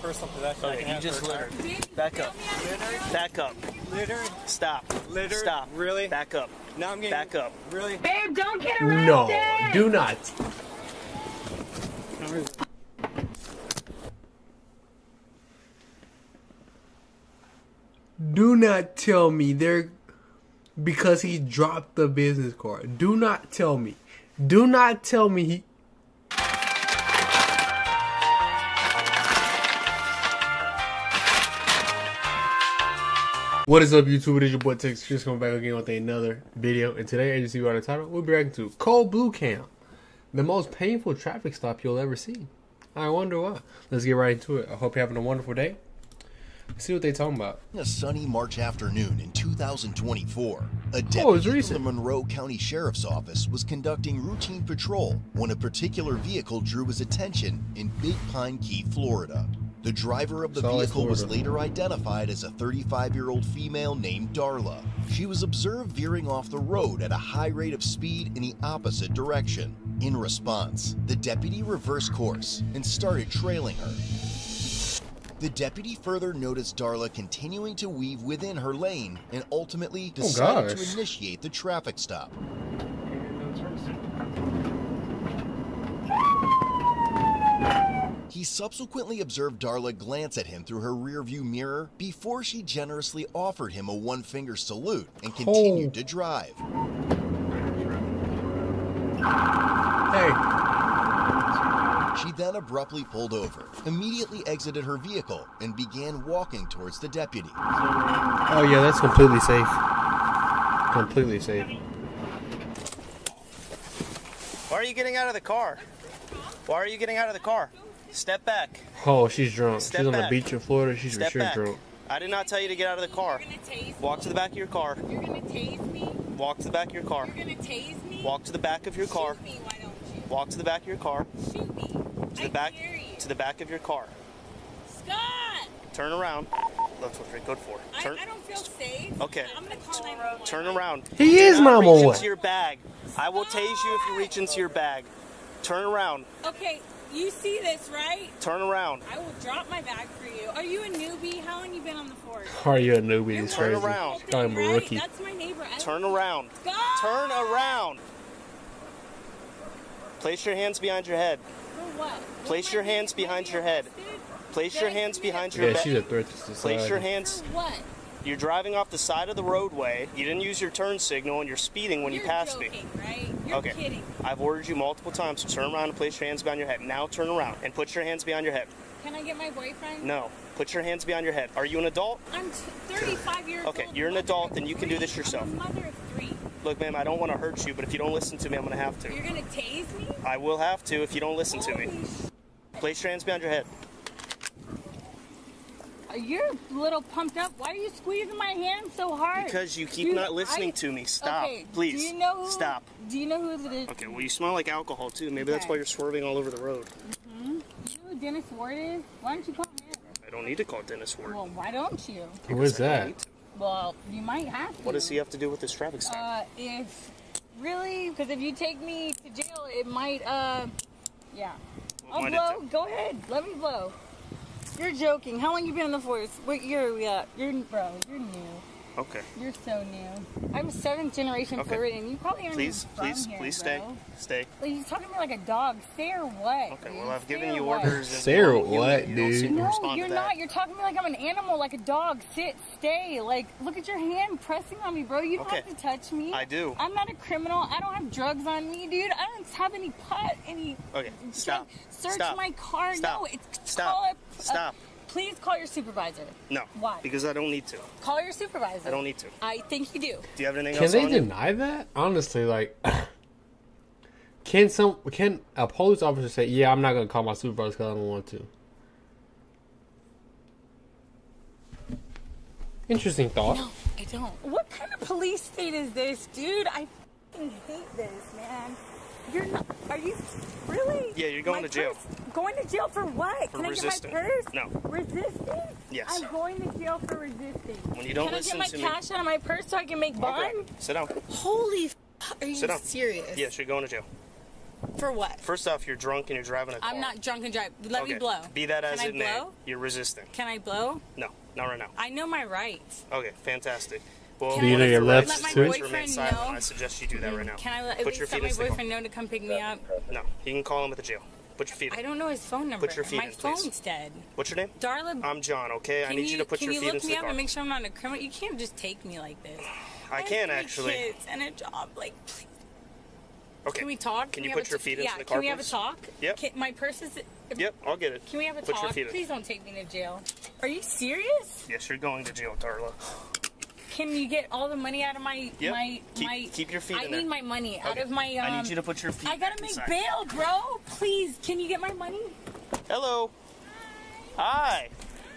personal possession. Okay, you just littered. Back up. Back up. Littered? Stop. Littered? Stop. Really? Back up. Now I'm getting... Back up. Really? Babe, don't get arrested! No, do not. Do not tell me they're... Because he dropped the business card. Do not tell me. Do not tell me he... What is up, YouTube? It is your boy TexasChris coming back again with another video. And today, as you see by the title, we'll be reacting to Cold Blue Cam, the most painful traffic stop you'll ever see. I wonder why. Let's get right into it. I hope you're having a wonderful day. Let's see what they're talking about. A sunny March afternoon in 2024, a deputy from the Monroe County Sheriff's Office was conducting routine patrol when a particular vehicle drew his attention in Big Pine Key, Florida. The driver of the vehicle was later identified as a 35-year-old female named Darla. She was observed veering off the road at a high rate of speed in the opposite direction. In response, the deputy reversed course and started trailing her. The deputy further noticed Darla continuing to weave within her lane and ultimately decided to initiate the traffic stop. He subsequently observed Darla glance at him through her rearview mirror before she generously offered him a one-finger salute and continued to drive. Hey. She then abruptly pulled over, immediately exited her vehicle, and began walking towards the deputy. Oh yeah, that's completely safe. Completely safe. Why are you getting out of the car? Why are you getting out of the car? Step back. Oh, she's drunk. Step she's on back. the beach in Florida. She's for sure drunk. I did not tell you to get out of the car. You're gonna tase Walk to the back of your car. You're gonna tase me? Walk to the back of your car. You're gonna tase me? Walk to the back of your car. Shoot me, why don't you? Walk to the back of your car. Shoot me. To the back. To the back of your car. Scott! Turn around. That's what go for. Turn. I don't feel safe. Okay. I'm gonna call 911. Turn around. He is my boy. Reach into your bag. I will tase you if you reach into your bag. Turn around. Okay, you see this, right? Turn around. I will drop my bag for you. Are you a newbie? How long you been on the force? Are you a newbie? It's Turn crazy. around. I'm a rookie. That's my neighbor. Turn around. Scott! Turn around. Place your hands behind your head. For what? Place your hands behind your head. Place your hands behind your Yeah, back. she's a threat to society. Place your hands. For what? You're driving off the side of the roadway. You didn't use your turn signal, and you're speeding when you passed me. Right? You're kidding. I've ordered you multiple times to turn around and place your hands behind your head. Now turn around and put your hands behind your head. Can I get my boyfriend? No. Put your hands behind your head. Are you an adult? I'm 35 years old. Okay, you're an adult, then you can do this yourself. I'm a mother of 3. Look, ma'am, I don't want to hurt you, but if you don't listen to me, I'm going to have to. You're going to tase me? I will have to if you don't listen to me. Place your hands behind your head. You're a little pumped up. Why are you squeezing my hand so hard? Because you keep not listening to me. Stop. Okay, please. Do you know who, Stop. Do you know who it is? Okay, well, you smell like alcohol, too. Maybe that's why you're swerving all over the road. You know who Dennis Ward is? Why don't you call him? I don't need to call Dennis Ward. Well, why don't you? Who is that? Well, you might have to. What does he have to do with this traffic stop? If really, because if you take me to jail, it might, yeah. I'll blow. Go ahead. Let me blow. You're joking. How long you been in the force? What year are we at? You're new. Okay. You're so new. I'm 7th generation Floridian. You probably aren't Please stay. Stay. Like, you're talking to me like a dog. Say or what? Okay, well, I've given you orders. Say or what, dude? No, you're not. You're talking to me like I'm an animal, like a dog. Sit, stay. Like, look at your hand pressing on me, bro. You don't have to touch me. I do. I'm not a criminal. I don't have drugs on me, dude. I don't have any pot, any... Okay, stop. Search my car. Stop. No, it's... Stop. Stop. Please call your supervisor. No. Why? Because I don't need to. Call your supervisor. I don't need to. I think you do. Do you have anything else? else? Can they deny that? Honestly, like, can a police officer say, "Yeah, I'm not gonna call my supervisor because I don't want to"? Interesting thought. No, I don't. What kind of police state is this, dude? I fucking hate this, man. You're not. Are you really? Yeah, you're going to jail. Going to jail for what? For Can resisting. I get my purse? No. Resisting? Yes. I'm going to jail for resisting. When you don't listen to me. Can I get my cash out of my purse so I can make bond? Okay. Sit down. Holy f***. Are you Sit down. serious? Yes, you're going to jail. For what? First off, you're drunk and you're driving a car. I'm not drunk and driving. Let me blow. Be that as it may, blow? you're resisting. Can I blow? No, not right now. I know my rights. Okay, fantastic. Well, do you know your left let my too? boyfriend know? I suggest you do that right now. Can I at least let my boyfriend know to come pick me up? No, you can call him at the jail. Put your feet in. I don't know his phone number. Put your feet my in, please. phone's dead. What's your name? Darla. I'm John, okay? I need you to put your feet into the car. Can you look me up and make sure I'm not a criminal? You can't just take me like this. I can, actually. Kids and a job, like, please. Okay. Can we talk? Can you put your feet into the car, can we have a please? talk? Yep. My purse is... Yep, I'll get it. Can we have a Put talk? your feet in. Please don't take me to jail. Are you serious? Yes, you're going to jail, Darla. Can you get all the money out of my... Yep. Keep your feet in there. I need my money out of my... I need you to put your feet I gotta make inside. bail, bro. Please, can you get my money? Hello. Hi.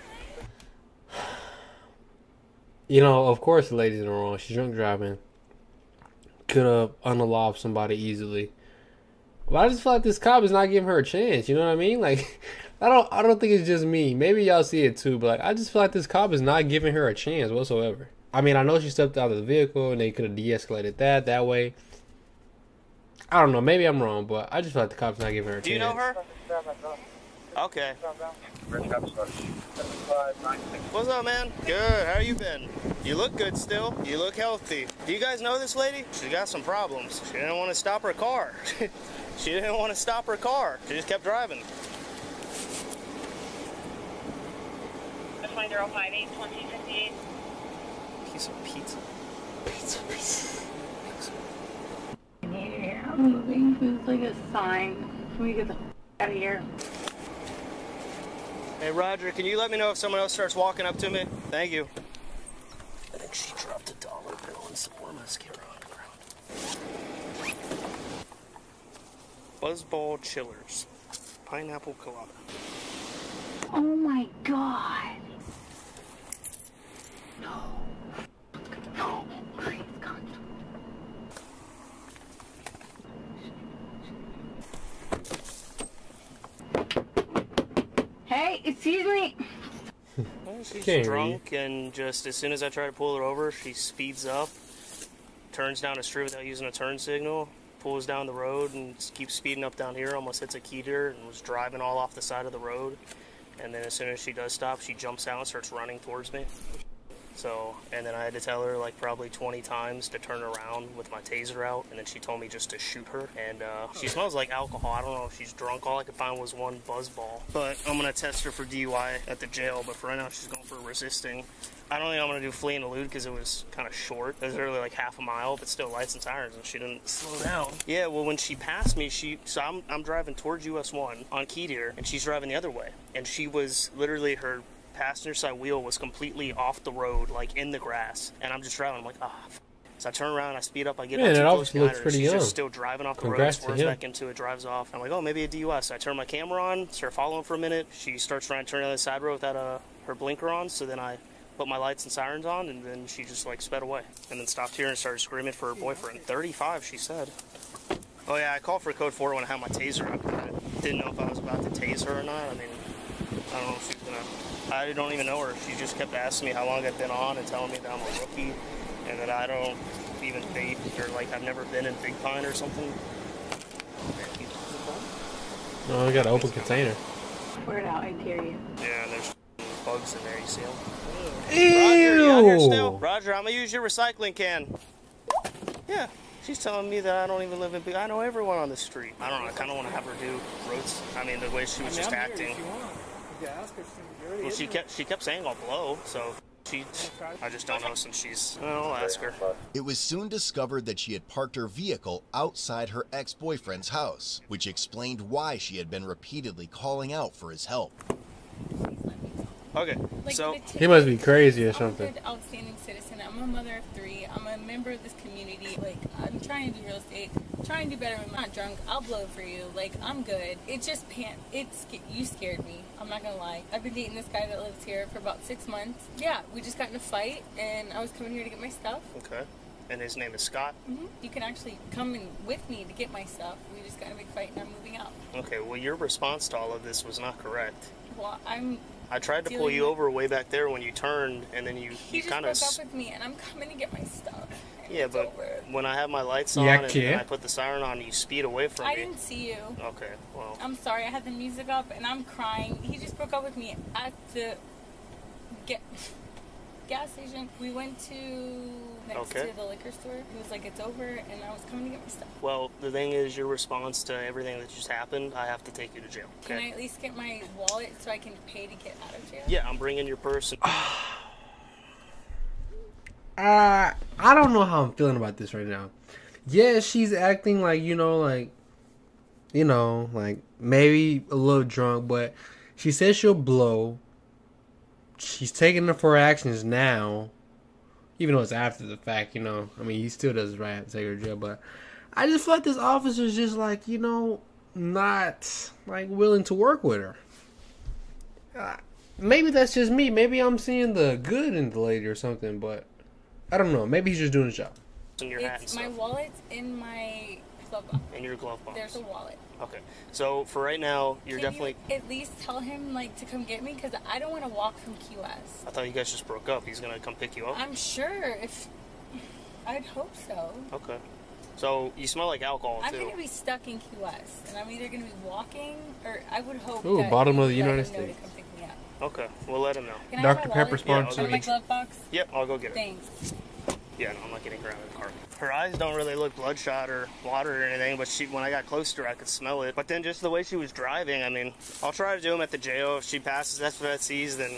You know, of course the lady's in the wrong. She's drunk driving. Could have unalived somebody easily. But I just feel like this cop is not giving her a chance. You know what I mean? Like, I don't think it's just me. Maybe y'all see it too. But like, I just feel like this cop is not giving her a chance whatsoever. I mean, I know she stepped out of the vehicle and they could have de-escalated that way. I don't know. Maybe I'm wrong, but I just feel like the cop's not giving her a chance. Do you know her? Okay. What's up, man? Good. How you been? You look good still. You look healthy. Do you guys know this lady? She got some problems. She didn't want to stop her car. She didn't want to stop her car. She just kept driving. 058-2058. Piece of pizza. I'm moving. It's like a sign. Can we get the out of here? Hey, Roger, can you let me know if someone else starts walking up to me? Thank you. I think she dropped $1 bill and some more mascara on the ground. Buzzball Chillers. Pineapple colada. Oh my god. No. No. Please, God. Hey, excuse me. Well, she's drunk, and just as soon as I try to pull her over, she speeds up, turns down a street without using a turn signal, pulls down the road, and keeps speeding up down here, almost hits a keter, and was driving all off the side of the road. And then as soon as she does stop, she jumps out and starts running towards me. So, and then I had to tell her like probably 20 times to turn around with my taser out, and then she told me just to shoot her. And she smells like alcohol. I don't know if she's drunk. All I could find was one buzz ball. But I'm gonna test her for DUI at the jail. But for right now, she's going for resisting. I don't think I'm gonna do flee and elude because it was kind of short. It was really like half a mile, but still lights and sirens, and she didn't slow down. Yeah, well, when she passed me, so I'm driving towards US 1 on Key Deer, and she's driving the other way, and she was literally her passenger side wheel was completely off the road, like in the grass, and I'm just driving. I'm like, ah. So I turn around, I speed up, I get up too close behind her, and she's just still driving off the road, swerves back into it, drives off. I'm like, oh, maybe a DUI. So I turn my camera on, start following for a minute. She starts trying to turn down the side road without her blinker on, so then I put my lights and sirens on, and then she just like sped away, and then stopped here and started screaming for her boyfriend. 35, she said. Oh yeah, I called for code 4 when I had my taser up. I didn't know if I was about to tase her or not. I mean, I don't know if she's gonna. I don't even know her. She just kept asking me how long I've been on and telling me that I'm a rookie and that I don't even date or like I've never been in Big Pine or something. Oh, we got an open container. Word out, I dare you. Yeah, and there's bugs in there. You see them? Ew! Roger, you out here still? Roger, I'm gonna use your recycling can. Yeah. She's telling me that I don't even live in Big. I know everyone on the street. I don't know. I kind of want to have her do roads. I mean, the way she was just acting. Well, she kept saying I'll blow, so I just don't know since she's. I'll ask her. It was soon discovered that she had parked her vehicle outside her ex-boyfriend's house, which explained why she had been repeatedly calling out for his help. Okay, like, so he must be crazy or something. I'm a good, outstanding citizen. I'm a mother of 3. I'm a member of this community. Like, I'm trying to do real estate. I'm trying to do better when I'm not drunk. I'll blow for you. Like, I'm good. It just you scared me. I'm not gonna lie. I've been dating this guy that lives here for about 6 months. Yeah, we just got in a fight, and I was coming here to get my stuff. Okay, and his name is Scott. You can actually come in with me to get my stuff. We just got in a big fight, and I'm moving out. Okay, well, your response to all of this was not correct. Well, I tried to pull you over way back there when you turned, and then you He just kind of. broke up with me, and I'm coming to get my stuff. Yeah, it's but over. when I have my lights on and I put the siren on, you speed away from me. I didn't see you. Okay, well. I'm sorry, I had the music up and I'm crying. He just broke up with me at the gas station. We went to next to the liquor store. He was like, it's over, and I was coming to get my stuff. Well, the thing is, your response to everything that just happened, I have to take you to jail. Okay? Can I at least get my wallet so I can pay to get out of jail? Yeah, I'm bringing your purse. I don't know how I'm feeling about this right now. Yeah, she's acting like, like maybe a little drunk, but she says she'll blow. She's taking it for her actions now, even though it's after the fact, I mean, he still does his right, have to take her to jail, but I just feel like this officer's just like, not like willing to work with her. Maybe that's just me. Maybe I'm seeing the good in the lady or something, but I don't know. Maybe he's just doing his job. In your hat and stuff. My wallet's in my glove box. In your glove box. There's a wallet. Okay. So for right now, you're definitely. You at least tell him to come get me because I don't want to walk from Key West. I thought you guys just broke up. He's gonna come pick you up. I'm sure. I'd hope so. Okay. So you smell like alcohol too. I'm gonna be stuck in Key West, and I'm either gonna be walking or I would hope. Ooh, that bottom of the you United let him know States. to come pick me up. Okay, we'll let him know. Can Dr. Pepper sponsor. sponsor. My glove box. Yep, I'll go get it. Thanks. Yeah, no, I'm not getting her out of the car. Her eyes don't really look bloodshot or water or anything, but when I got close to her, I could smell it. But then just the way she was driving, I mean, I'll try to do them at the jail. If she passes SFCs, then...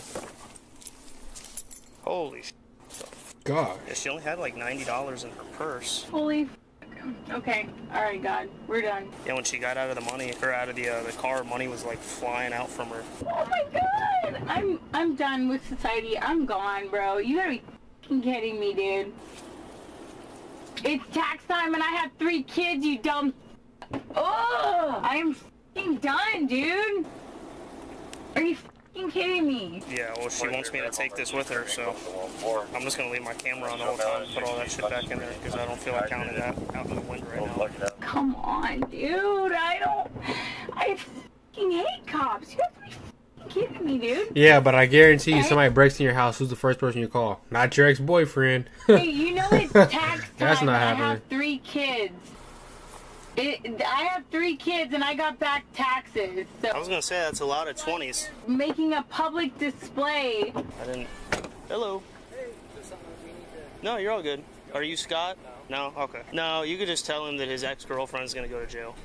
Holy sh**. God. Yeah, she only had like $90 in her purse. Holy okay. Alright, God. We're done. Yeah, when she got out of the car, money was like flying out from her. Oh my God! I'm done with society. I'm gone, bro. You gotta be f***ing kidding me, dude. It's tax time and I have 3 kids, you dumb. Oh, I am f***ing done, dude. Are you f***ing kidding me? Yeah, well, she wants me to take this with her, so I'm just gonna leave my camera on the whole time and put all that shit back in there because I don't feel like counting that out in the wind right now. Come on, dude. I f***ing hate cops. You have to be f***ing kidding me, dude. Yeah, but I guarantee you, somebody breaks in your house, who's the first person you call? Not your ex-boyfriend. Hey, you know it's tax time. That's not happening. I have 3 kids. I have 3 kids and I got back taxes. So I was gonna say that's a lot of 20s. Making a public display. I didn't. Hello. Hey, there's something we need to... No, you're all good. Are you Scott? No. No? Okay. No, you could just tell him that his ex-girlfriend's gonna go to jail.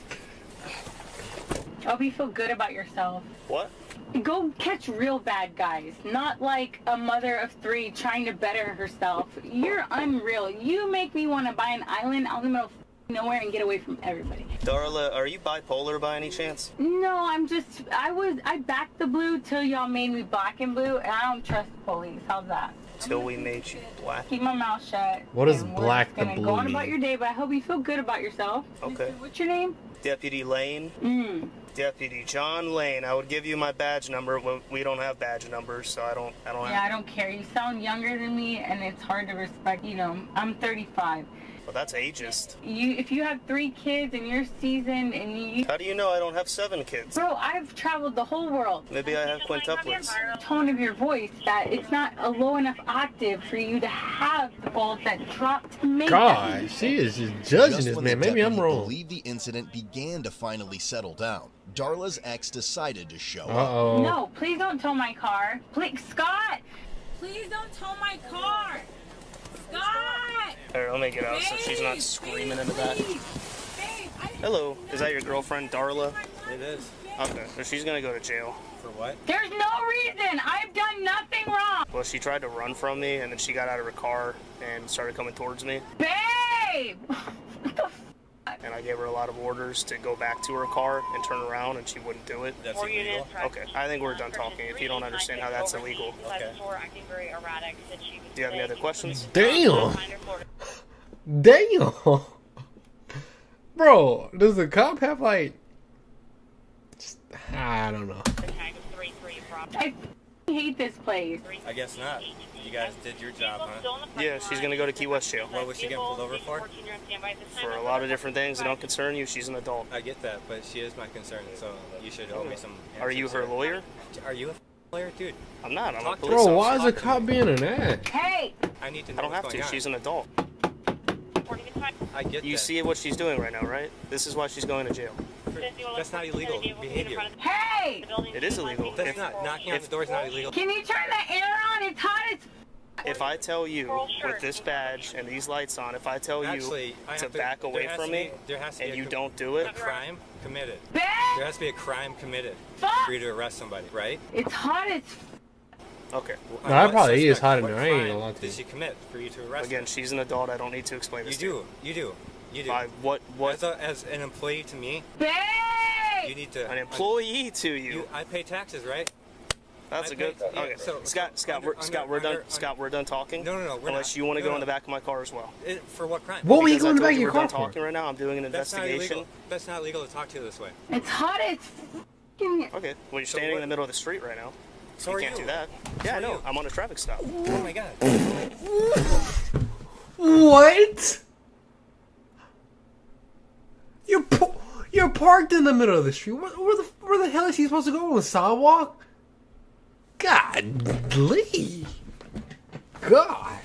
I hope you feel good about yourself. What? Go catch real bad guys, not like a mother of 3 trying to better herself. You're unreal. You make me want to buy an island out in the middle of nowhere and get away from everybody. Darla, are you bipolar by any chance? No, I backed the blue till y'all made me black and blue, and I don't trust the police. How's that? Till we made you black. Keep my mouth shut. What does black the blue Go on mean? about your day, but I hope you feel good about yourself. Okay. What's your name? Deputy Lane. Deputy John Lane. I would give you my badge number. We don't have badge numbers, so I don't Yeah, I don't care. You sound younger than me, and it's hard to respect. I'm 35. Well, that's ageist. If you have 3 kids and you're seasoned and you... How do you know I don't have 7 kids? Bro, I've traveled the whole world. Maybe I have quintuplets. The tone of your voice, that it's not a low enough octave for you to have the balls that drop to make God, that. she is just judging this man. Maybe I'm wrong. I believe the incident began to finally settle down. Darla's ex decided to show up. No, please don't tow my car. Please, Scott! Please don't tow my car! Scott! Here, let me get out so she's not screaming into that. Hello, is that your girlfriend, Darla? It is. Okay, so she's gonna go to jail. For what? There's no reason! I've done nothing wrong! Well, she tried to run from me, and then she got out of her car and started coming towards me. Babe! And I gave her a lot of orders to go back to her car and turn around, and she wouldn't do it. That's illegal? Okay, I think we're done talking. If you don't understand how that's illegal. Okay. Do you have any other questions? Damn. Damn. Bro, does the cop have I don't know. I hate this place. I guess not. You guys did your job, huh? Yeah, she's gonna go to Key West jail. What was she getting pulled over for? For a lot of different things that don't concern you. She's an adult. I get that, but she is my concern, so you should owe me some answers. Are you her lawyer? Are you a lawyer? Dude, I'm not. I'm a Talk to police Bro, officer. why is the cop being an ass? Hey! I need to know I don't what's have to. going on. She's an adult. I get You that. see what she's doing right now, right? This is why she's going to jail. That's not illegal behavior. Hey! It is illegal. That's not. Knocking on the door is not illegal. Can you turn the air on? It's hot as... If I tell you with this badge and these lights on, if I tell you Actually, to back away from me and you don't do A it, crime committed. Babe! There has to be a crime committed for you to arrest somebody, right? It's hot as... okay. No, I What probably is suspect, hot in what there. I ain't crime gonna lie to did you. she commit for you to arrest Again, her? she's an adult. I don't need to explain this to you. You do. By what? As an employee to me, Babe! you need to. An employee to you. I pay taxes, right? That's I a good. pay- yeah, Okay. so- Scott, we're done. Scott, we're done talking. No, we're Unless not. you want to No, go in no. the back of my car as well. For what crime? What were you Because going in the I back told of you your we're car done for? talking right now. I'm doing an That's not investigation. illegal. That's not illegal to talk to you this way. It's hot as... Okay. Well, you're standing in the middle of the street right now. So You are can't you. do that. Yeah, I are know. you. I'm on a traffic stop. Oh my god. What? You're parked in the middle of the street. Where the hell is he supposed to go? On the sidewalk? Godly. Gosh.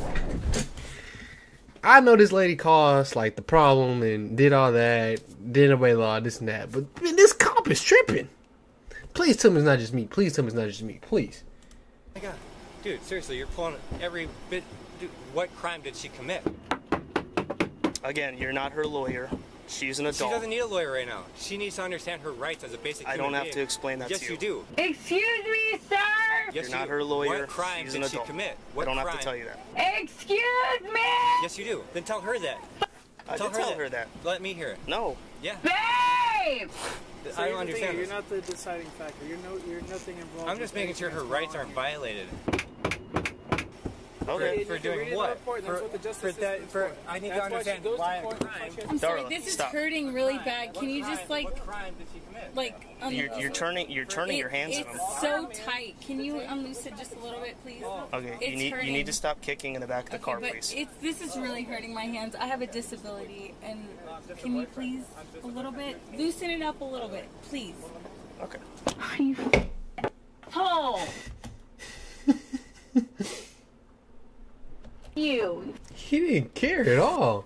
I know this lady caused like the problem and did all that, did away law, this and that, but man, this cop is tripping. Please tell me it's not just me. Please tell me it's not just me. Please. Oh my god. Dude, seriously, you're pulling every bit. Dude, what crime did she commit? Again, you're not her lawyer. She's an adult. She doesn't need a lawyer right now. She needs to understand her rights as a basic I human don't have being. to explain that yes, to you. Yes, you do. Excuse me, sir! Yes, You're you not do. her lawyer. What crime She's did an she adult. commit? I What don't crime? have to tell you that. Excuse me! Yes, you do. Then tell her that. I did tell her that. Let me hear it. No. Yeah. Babe! So I don't understand. You're this. not the deciding factor. You're nothing involved. I'm just making sure her rights aren't violated. Okay. For doing what? I need to understand why a crime. I'm sorry, Darla, this is stop. hurting really bad. Can you just like... What crime did she commit? Like, You're turning your hands on him. It's so tight. Can you unloose it just a little bit, please? Okay, It's you hurting. need to stop kicking in the back of the car, but please. this is really hurting my hands. I have a disability, and can you please a little bit loosen it up a little bit, please? Okay. You oh. You. He didn't care at all.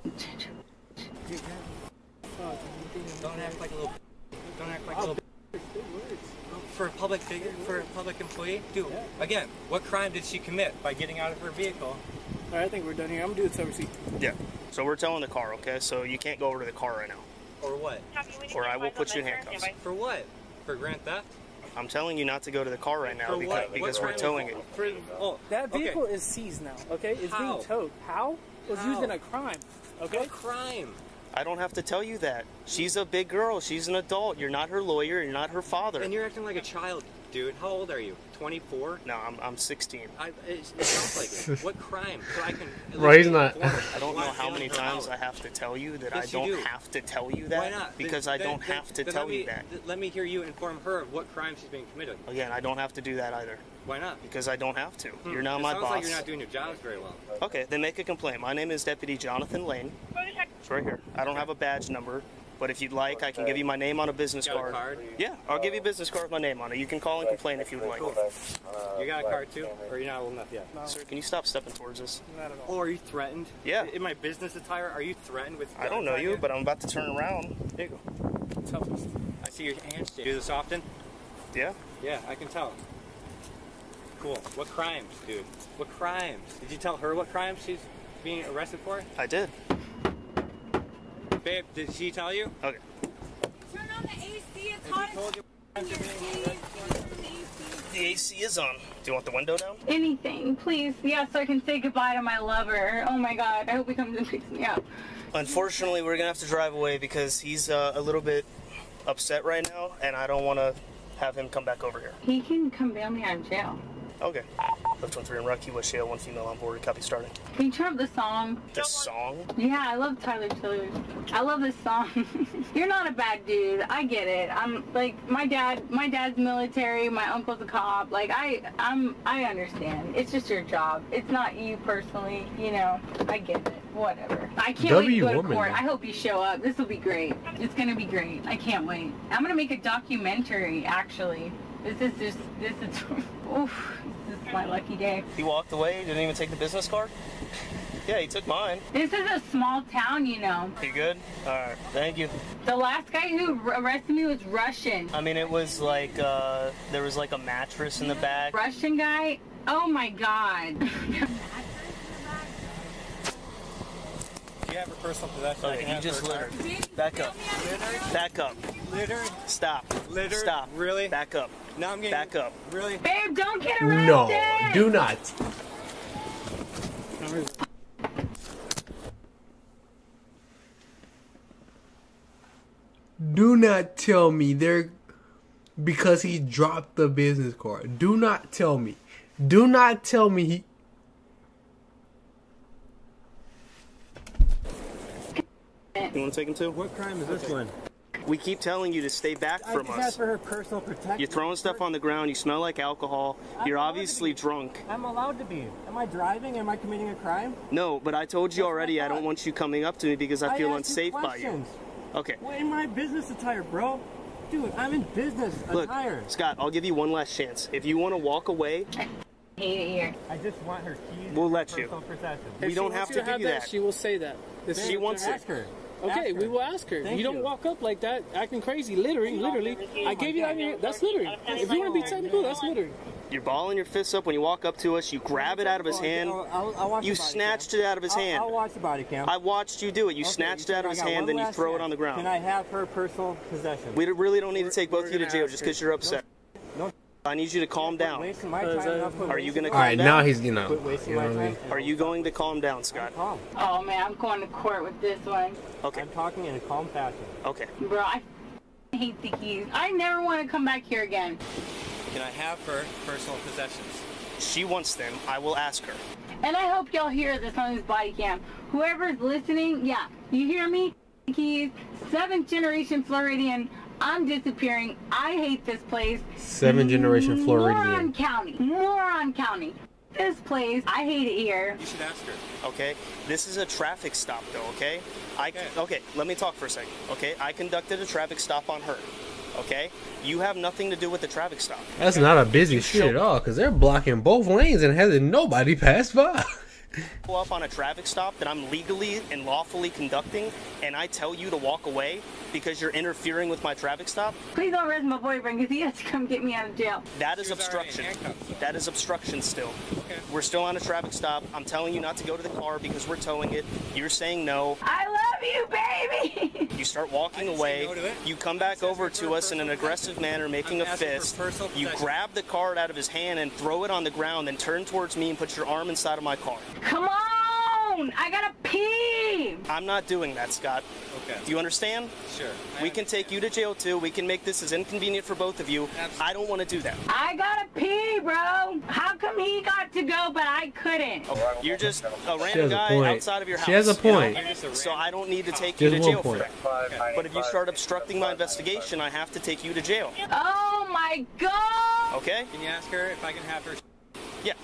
Don't act like a little. Don't act like a little. For a public figure, for a public employee, dude. Again, what crime did she commit by getting out of her vehicle? All right, I think we're done here. I'm gonna do the tow receipt. Yeah. So we're towing the car, okay? So you can't go over to the car right now. Or what? Or I will put you in handcuffs. For what? For grand theft? I'm telling you not to go to the car right now For what? because What we're crime? towing it. For, oh, That okay. vehicle is seized now. Okay, it's How? being towed. How? It was used How? in a crime. Okay. What crime? I don't have to tell you that. She's a big girl. She's an adult. You're not her lawyer. You're not her father. And you're acting like a child, dude. How old are you? 24? No, I'm 16. It sounds like it. What crime? So I can. at Right, least he's not. be informed. I don't know Why how many her times out? I have to tell you that Yes, I you don't do. have to tell you that. Why not? Because I don't have to then tell let me, you that. Let me hear you inform her of what crime she's being committed. Again, I don't have to do that either. Why not? Because I don't have to. You're not It my sounds boss. like you're not doing your jobs very well. Okay, then make a complaint. My name is Deputy Jonathan Lane. It's right here. I don't have a badge number, but if you'd like, I can give you my name on a business You got a card. card? Yeah, I'll give you a business card with my name on it. You can call and complain if you would like. You got a card too? Or you're not old enough yet? Sir, can you stop stepping towards us? Not at all. Oh, are you threatened? Yeah. In my business attire, are you threatened with... I don't know you, but I'm about to turn around. There you go. Toughest. I see your hands. Do this often? Yeah? Yeah, I can tell. Cool. What crimes, dude? What crimes? Did you tell her what crimes she's being arrested for? I did. Babe, did she tell you? Okay. Turn on the AC. It's hot. Told you in here, please. The AC is on. Do you want the window down? Anything, please. Yeah, so I can say goodbye to my lover. Oh my God. I hope he comes and picks me up. Unfortunately, we're going to have to drive away because he's a little bit upset right now, and I don't want to have him come back over here. He can come bail me out of jail. Okay. Lift 13 in Rocky, West Shale, 1 female on board. Copy starting. Can you turn up the song? This song? Yeah, I love Tyler Tillers. I love this song. You're not a bad dude. I get it. I'm like my dad's military, my uncle's a cop. Like I understand. It's just your job. It's not you personally, you know. I get it. Whatever. I can't wait to go to woman. court. I hope you show up. This will be great. It's gonna be great. I can't wait. I'm gonna make a documentary actually. This is oof, this is my lucky day. He walked away, didn't even take the business card? Yeah, he took mine. This is a small town, you know. You good? All right, thank you. The last guy who arrested me was Russian. I mean, it was like, there was like a mattress in the back. Russian guy? Oh my God. You have her personal possession. Okay, you just littered. Back up. Back up. Littered? Stop. Littered? Stop. Really? Back up. Now I'm getting... Back up. Really? Babe, don't get arrested! No, do not. Do not tell me they're... Because he dropped the business card. Do not tell me. Do not tell me he... You want to take him too? What crime is this one? We keep telling you to stay back from I just us. asked for her personal protection. You're throwing stuff on the ground. You smell like alcohol. You're obviously drunk. I'm allowed to be. Am I driving? Am I committing a crime? No, but I told you already I don't want you coming up to me because I feel unsafe by you. Okay. What in my business attire, bro? Dude, I'm in business attire. Look, Scott, I'll give you one last chance. If you want to walk away, I hate it here. I just want her keys. We'll let you. We If don't she have wants to give you that. She will say that. She wants it. Ask her. Okay, we will ask her. Thank You don't you. walk up like that, acting crazy, littering, literally. I gave you that. That's littering. If you want to be technical, that's littering. You're balling your fists up when you walk up to us. You grab it out of his hand. I'll watch You the body snatched cam. it out of his hand. I'll watch the body cam. I watched you do it. You snatched it out of his hand, then you throw it on the ground. Can I have her personal possession? We really don't need to take both of you to jail just because you're upset. No. I need you to calm down. Wasting my time. Are you going to All calm right, down? now he's, you know. Quit wasting You know my what I time. mean? Are you going to calm down, Scott? Calm. Oh man, I'm going to court with this one. Okay. I'm talking in a calm fashion. Okay. Bro, I hate the keys. I never want to come back here again. Can I have her personal possessions? She wants them. I will ask her. And I hope y'all hear this on this body cam. Whoever's listening, yeah, you hear me? Keys, 7th generation Floridian. I'm disappearing. I hate this place. 7th generation Floridian. Moron County. Moron County. This place, I hate it here. You should ask her. Okay? This is a traffic stop, though, okay? Okay, let me talk for a second, okay? I conducted a traffic stop on her, okay? You have nothing to do with the traffic stop. That's not a busy shit at all, because they're blocking both lanes and having nobody pass by. Pull up on a traffic stop that I'm legally and lawfully conducting, and I tell you to walk away because you're interfering with my traffic stop. Please don't arrest my boyfriend because he has to come get me out of jail. That is obstruction. That is obstruction still. Okay. We're still on a traffic stop. I'm telling you not to go to the car because we're towing it. You're saying no. I love you, baby! You start walking away. No to it. You come back over to us in an aggressive manner, making a fist. You grab the card out of his hand and throw it on the ground, then turn towards me and put your arm inside of my car. Come on! I gotta pee! I'm not doing that, Scott. Okay. Do you understand? Sure. We can take you to jail too. We can make this as inconvenient for both of you. Absolutely. I don't want to do that. I gotta pee, bro! How come he got to go but I couldn't? Oh, you're just a She random has a guy point. outside of your house. She has a point. You know? So I don't need to take She you has to one jail for point. that. But if you start obstructing my investigation, I have to take you to jail. Oh my god! Okay? Can you ask her if I can have her? Yeah.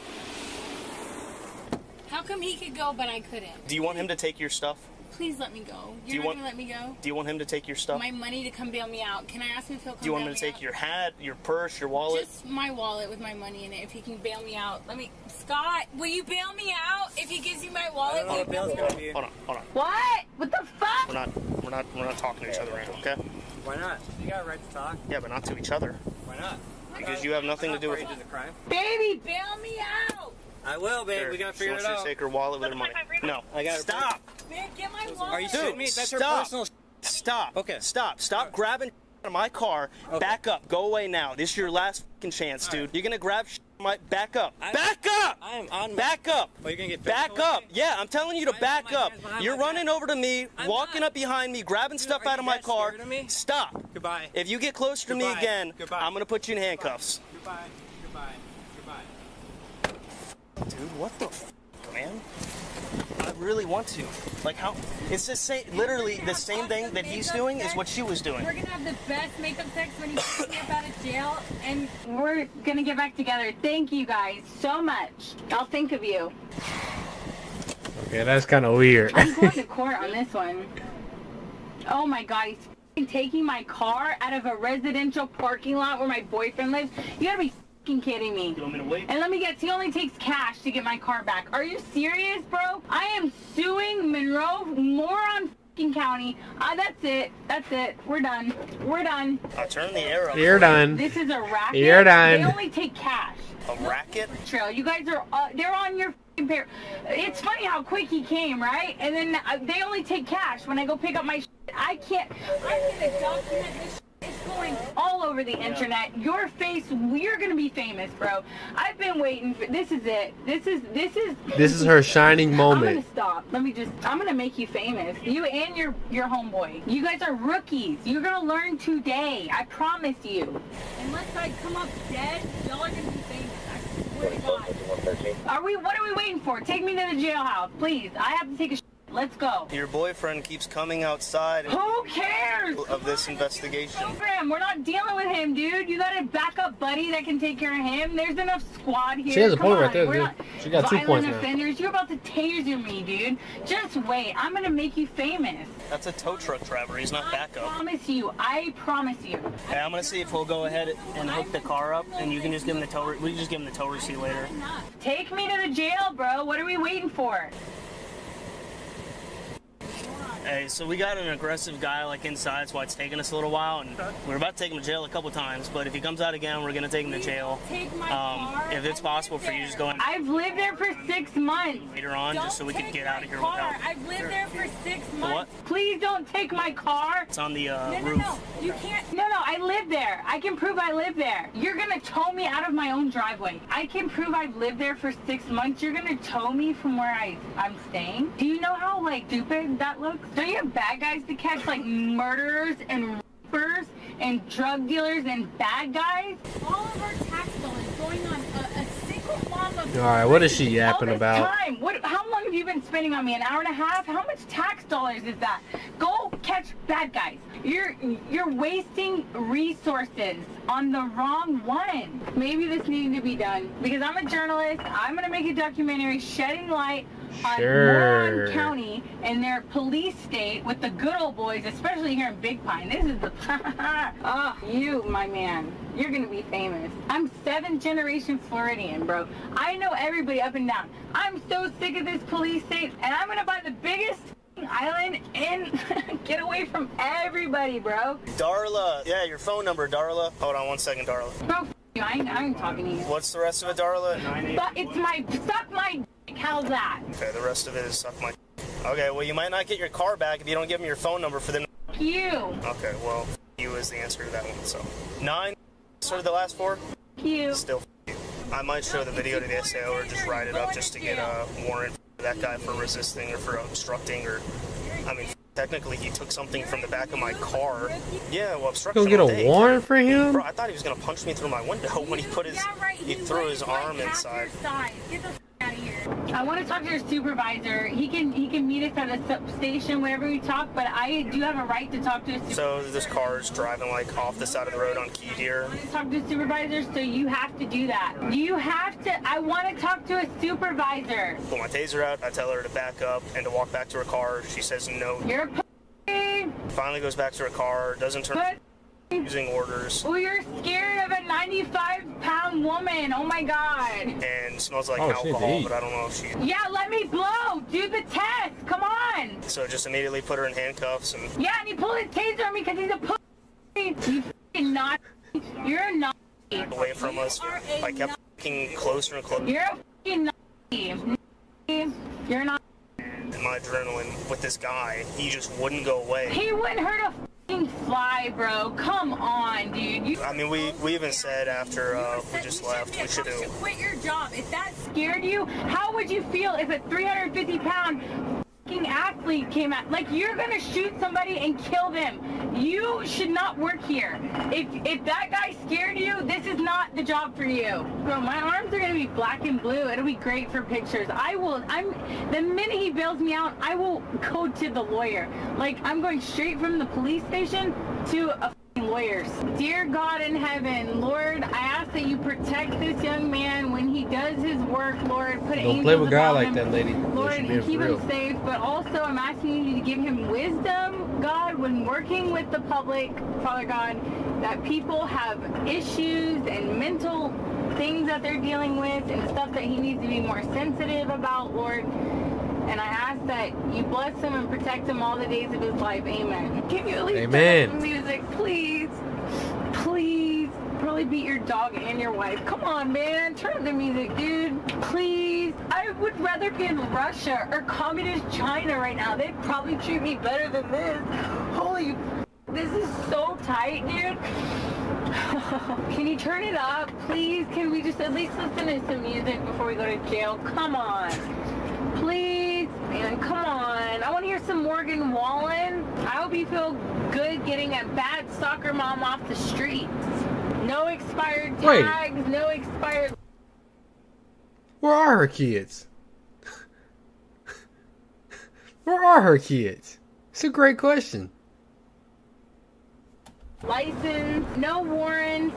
How come he could go but I couldn't? Do you want him to take your stuff? Please let me go. Do you You're not want- gonna let me go? Do you want him to take your stuff? My money to come bail me out. Can I ask him if he'll come Do you want bail him to me take out? your hat, your purse, your wallet? Just my wallet with my money in it. If he can bail me out. Scott, will you bail me out? If he gives you my wallet, will you bail me out? Hold on. What? What the fuck? We're not talking to each other right now, okay? Why not? You got a right to talk. Yeah, but not to each other. Why not? Because you have nothing to do with it. The crime. Baby! Bail me out! I will, babe. Here, We gotta she figure wants it you to out. take her wallet with her money. No. I got it. Stop! Man, get my wallet! Are you shitting me? That's her Stop. personal. Stop. Okay. Stop grabbing out of my car. Okay. Back up. Go away now. This is your last fucking chance, dude. You're gonna grab my... Back up. Back up! I am on. Back up! Oh, you're gonna get Back physical up! with me? Yeah, I'm telling you to Why back am I up. hands behind You're my running back? over to me, I'm walking not. up behind me, grabbing stuff are out of you my that car. scared of me? Stop. Goodbye. If you get closer to me Goodbye. again, Goodbye. I'm gonna put you in handcuffs. Goodbye. Goodbye. Goodbye. Dude, what the f, man? I really want to. Like, how? It's the same, literally the same thing that he's doing is what she was doing. We're gonna have the best makeup sex when he gets me up out of jail, and We're gonna get back together. Thank you guys so much. I'll think of you. Okay, that's kind of weird. I'm going to court on this one. Oh my god, he's f***ing taking my car out of a residential parking lot where my boyfriend lives. You gotta be kidding me? You want me to wait? And let me guess, he only takes cash to get my car back. Are you serious, bro? I am suing Monroe Moron County. That's it. That's it. We're done. We're done. I turned the air up. You're done. This is a racket. You're done. They only take cash. A racket? Trail. You guys are, they're on your pair. It's funny how quick he came, right? And then they only take cash. When I go pick up my I can't document this. It's going all over the internet. Your face, you're gonna be famous, bro. I've been waiting for this. Is it? This is her shining moment. I'm gonna stop. I'm gonna make you famous. You and your homeboy. You guys are rookies. You're gonna learn today. I promise you. Unless I come up dead, y'all are gonna be famous. I swear to God. What are we waiting for? Take me to the jailhouse, please. I have to take a Let's go. Your boyfriend keeps coming outside. Who cares? Of this investigation. We're not dealing with him, dude. You got a backup buddy that can take care of him. There's enough squad here. She has a point right there, dude. She got 2 points now. Offenders. You're about to taser me, dude. Just wait. I'm gonna make you famous. That's a tow truck driver. He's not backup. I promise you. I promise you. Hey, I'm gonna see if he'll go ahead and hook the car up, and you can just give him the tow. We can just give him the tow receipt later. Take me to the jail, bro. What are we waiting for? Hey, so we got an aggressive guy like inside, that's why it's taking us a little while, and we're about to take him to jail a couple times, but if he comes out again, we're gonna take him to jail. If it's possible for you, just go in. I've lived there for 6 months. Later on, just so we can get out of here without. I've lived there for 6 months. What? Please don't take my car. It's on the roof. No, you can't. No, I live there. I can prove I live there. You're gonna tow me out of my own driveway. I can prove I've lived there for 6 months. You're gonna tow me from where I'm staying? Do you know how, like, stupid that looks? Don't you have bad guys to catch, like murderers and rapers and drug dealers and bad guys? All of our tax dollars going on a single mom of... Alright, what is she yapping about? Time. How long have you been spending on me? An hour and a half? How much tax dollars is that? Go catch bad guys. You're wasting resources on the wrong one. Maybe this needed to be done because I'm a journalist. I'm gonna make a documentary shedding light on Moron County and their police state with the good old boys, especially here in Big Pine. This is the oh, you, my man, you're gonna be famous. I'm 7th generation Floridian, bro. I know everybody up and down. I'm so sick of this police state, and I'm gonna buy the biggest island and get away from everybody, bro. Darla, yeah, your phone number, Darla. Hold on 1 second, Darla. Bro, I ain't talking to you. What's the rest of it, Darla? But it's my suck my dick. How's that? Okay, the rest of it is suck my. Okay, well you might not get your car back if you don't give me your phone number for the. You. Okay, well, you is the answer to that one. So 9. Sort of the last 4. You. Still. You. I might show the video to the SAO or just write it up just to get a warrant for that guy for resisting or for obstructing or. I mean, technically he took something from the back of my car. Yeah, well, obstruction. Gonna get a warrant for him? Bro, I thought he was gonna punch me through my window when he put his. He threw his arm inside. Get the out of here. I want to talk to your supervisor. He can meet us at a station wherever we talk, but I do have a right to talk to a supervisor. So this car is driving like off the side of the road on Key Deer. I want to talk to a supervisor, so you have to do that. You have to. I want to talk to a supervisor. Pull my taser out. I tell her to back up and to walk back to her car. She says no. You're a pussy. Finally goes back to her car. Doesn't turn. Using orders. Oh, you're scared of a 95-pound woman. Oh my God. And smells like alcohol, but I don't know if she. Yeah, let me blow. Do the test. Come on. So just immediately put her in handcuffs and. Yeah, and he pulled his taser on me because he's a pussy. You f***ing naughty. You're a naughty. Away from us. I kept f***ing closer and closer. You're a f***ing naughty. You're not. And my adrenaline with this guy, he just wouldn't go away. He wouldn't hurt a fly, bro. Come on, dude. I mean, we even said after we just left, we should have quit your job. If that scared you, how would you feel if a 350-pound athlete came out? Like, you're gonna shoot somebody and kill them. You should not work here. If that guy scared you, this is not the job for you. Bro, my arms are gonna be black and blue. It'll be great for pictures. The minute he bails me out, I will go to the lawyer. Like, I'm going straight from the police station to a lawyers. Dear God in heaven, Lord, I ask that you protect this young man when he does his work, Lord. Put Don't play with God like that, lady. Lord, and keep him safe. But also, I'm asking you to give him wisdom, God, when working with the public, Father God, that people have issues and mental things that they're dealing with and the stuff that he needs to be more sensitive about, Lord. And I ask that you bless him and protect him all the days of his life. Amen. Can you at least turn up the music, please? Please. Probably beat your dog and your wife. Come on, man. Turn up the music, dude. Please. I would rather be in Russia or communist China right now. They'd probably treat me better than this. Holy, this is so tight, dude. Can you turn it up, please? Can we just at least listen to some music before we go to jail? Come on. Please, man, come on. I want to hear some Morgan Wallen. I hope you feel good getting a bad soccer mom off the streets. No expired tags, no expired... Where are her kids? Where are her kids? It's a great question. License, no warrants.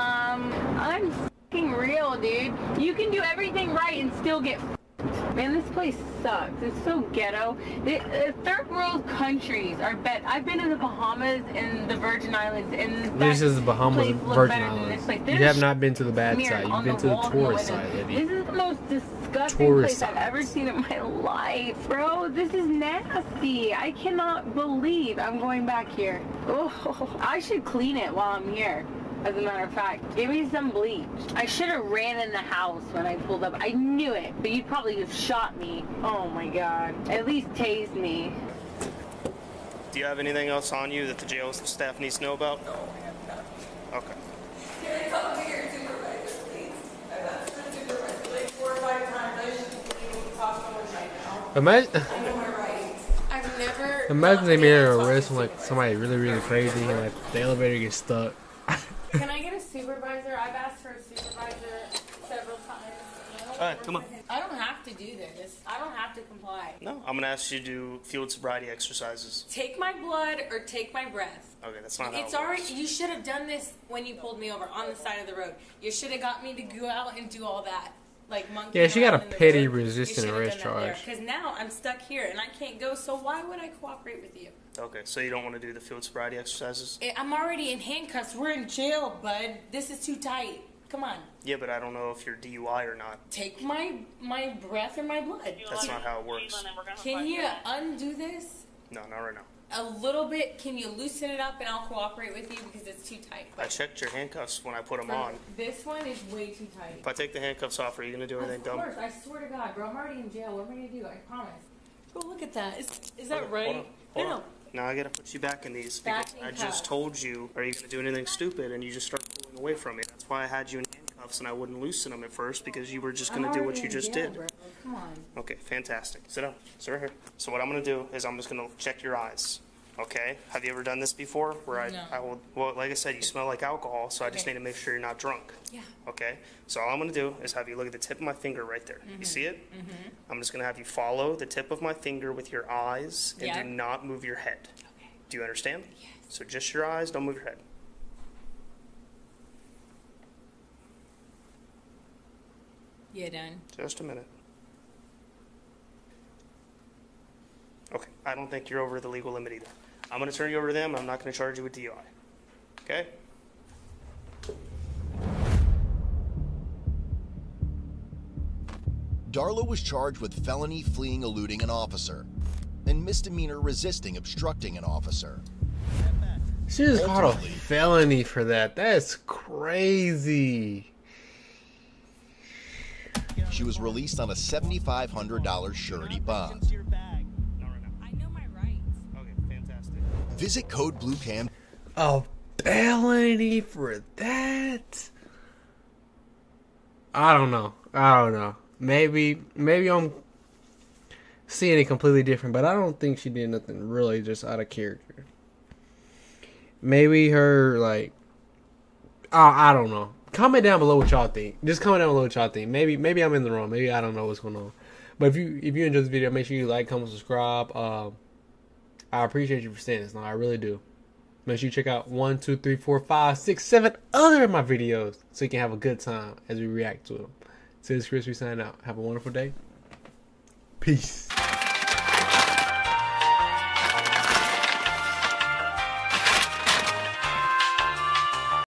I'm f***ing real, dude. You can do everything right and still get f***ed. Man, this place sucks. It's so ghetto. The third world countries are bet. I've been in the Bahamas and the Virgin Islands, and this is the Bahamas and Virgin Islands. You have not been to the bad side. You've been to the tourist side, Libby. This is the most disgusting place I've ever seen in my life, bro. This is nasty. I cannot believe I'm going back here. Oh, I should clean it while I'm here. As a matter of fact, give me some bleach. I should have ran in the house when I pulled up. I knew it, but you'd probably have shot me. Oh my God. At least tased me. Do you have anything else on you that the jail staff needs to know about? No, I have not. Okay. Can I come to your supervisor, please? I've asked for a supervisor like 4 or 5 times. I should be able to talk to him right now. Imagine. I know my rights. I've never. Imagine they made an arrest from like somebody really crazy and like the elevator gets stuck. Can I get a supervisor? I've asked for a supervisor several times. Alright, come on. I don't have to do this. I don't have to comply. No, I'm going to ask you to do field sobriety exercises. Take my blood or take my breath. Okay, that's not how It's it already. works. You should have done this when you pulled me over on the side of the road. You should have got me to go out and do all that. Like monkey. Yeah, she got a petty resisting arrest charge. Because now I'm stuck here and I can't go, so why would I cooperate with you? Okay, so you don't want to do the field sobriety exercises? I'm already in handcuffs. We're in jail, bud. This is too tight. Come on. Yeah, but I don't know if you're DUI or not. Take my breath or my blood. That's not how it works. Can you undo this? No, not right now. A little bit. Can you loosen it up and I'll cooperate with you because it's too tight. I checked your handcuffs when I put them on. This one is way too tight. If I take the handcuffs off, are you going to do anything dumb? Of course. I swear to God, bro. I'm already in jail. What am I going to do? I promise. Bro, look at that. Is that right? Hold on. Now I gotta put you back in these because I just told you, are you gonna do anything stupid? And you just start pulling away from me. That's why I had you in handcuffs and I wouldn't loosen them at first because you were just gonna do what you just did. Bro. Come on. Okay, fantastic. Sit down. Sit right here. So what I'm gonna do is I'm just gonna check your eyes. Okay? Have you ever done this before? Where No. I will. Well, like I said, you smell like alcohol, so I just need to make sure you're not drunk. Yeah. Okay? So all I'm gonna do is have you look at the tip of my finger right there. You see it? Mm-hmm. I'm just gonna have you follow the tip of my finger with your eyes and do not move your head. Do you understand? Yes. So just your eyes, don't move your head. You done? Just a minute. Okay, I don't think you're over the legal limit either. I'm going to turn you over to them. I'm not going to charge you with DUI. Okay? Darla was charged with felony fleeing eluding an officer and misdemeanor resisting obstructing an officer. She just caught a felony for that. That's crazy. She was released on a $7,500 surety bond. I know my rights. Okay, fantastic. Visit code BlueCam. A felony for that? I don't know. Maybe I'm seeing it completely different, but I don't think she did nothing really just out of character. Maybe her, like, I don't know. Comment down below what y'all think. Just comment down below what y'all think. Maybe I'm in the wrong. Maybe I don't know what's going on. But if you enjoyed this video, make sure you like, comment, subscribe. I appreciate you for saying this. No, I really do. Make sure you check out 1, 2, 3, 4, 5, 6, 7 other of my videos so you can have a good time as we react to them. TexasChris, we sign out. Have a wonderful day. Peace.